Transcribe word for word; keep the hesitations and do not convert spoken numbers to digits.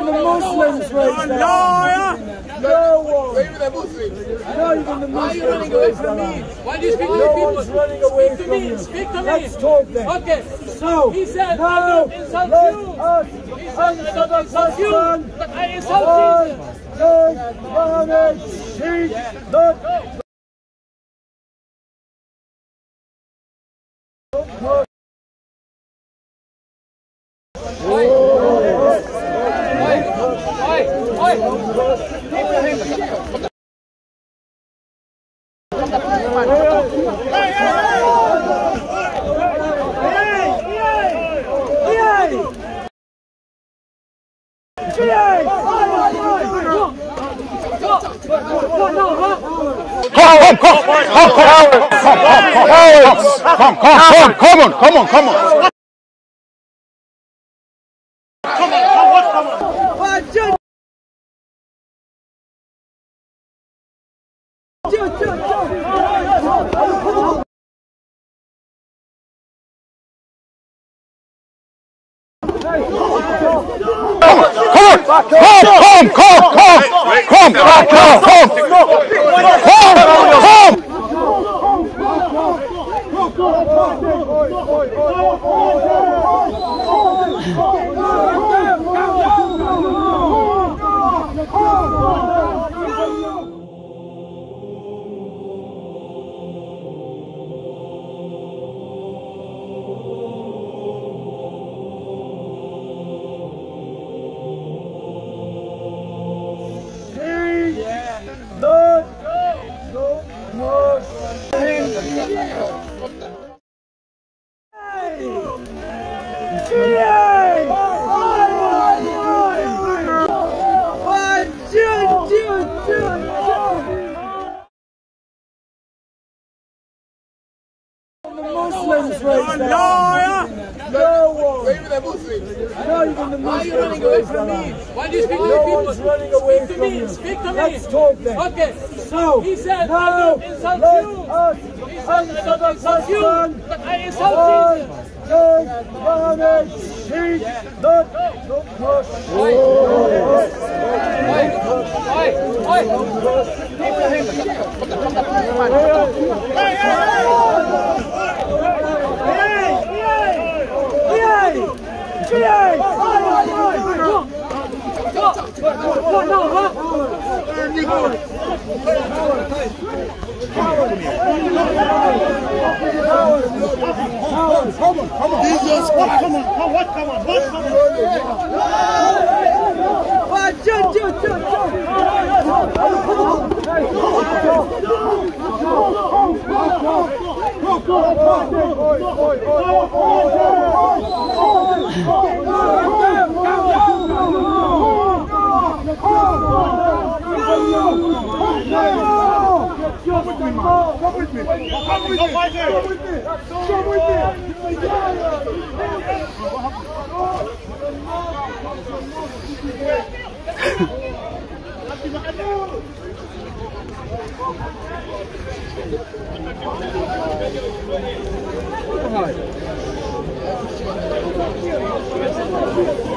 even the Muslims raised their hand. No one. Not even the Muslims. Why are you running away from me? Why do you speak to No the people? one's running away Speak to from me. you. Speak to me. Let's talk then. Okay. So, He said, now, I don't insult let you. us He said, I answer don't the insult you. question. But I insult Jesus. Why does Mohammed teach that? Come, come, come, come, come, come on, come on, come on. Come, come, come, come, come, come, come, come. Muslims raised their hand. No one. Not even the Muslims. Why are you running away from me? Why do you speak to the No people? one's running away Speak to from me. you. Speak to me. Let's talk then. Okay. So, He said, now, I don't insult let you. us He said, answer I don't the insult you. question. But I insult Jesus. Does Mohammed teach that the Come on, come on. Jesus, what? Come on, come on, what? Come on, what? Come Come with me. Come with me. Come with me. Come with me. Come with me. Come with me.